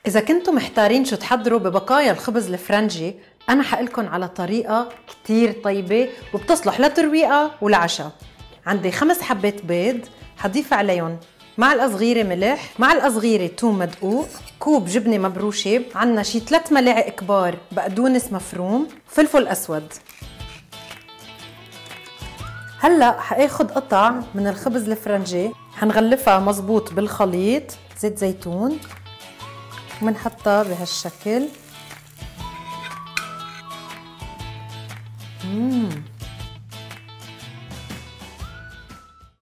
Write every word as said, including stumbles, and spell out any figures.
إذا كنتوا محتارين شو تحضروا ببقايا الخبز الفرنجي، أنا حقلكن على طريقة كتير طيبة وبتصلح لترويقة ولعشاء. عندي خمس حبات بيض، حضيف عليهم معلقة صغيرة ملح، معلقة صغيرة توم مدقوق، كوب جبنة مبروشة، عنا شي ثلاث ملاعق كبار بقدونس مفروم، فلفل أسود. هلأ حاخد قطع من الخبز الفرنجي، حنغلفها مزبوط بالخليط، زيت زيتون، ومنحطها بهالشكل. مم.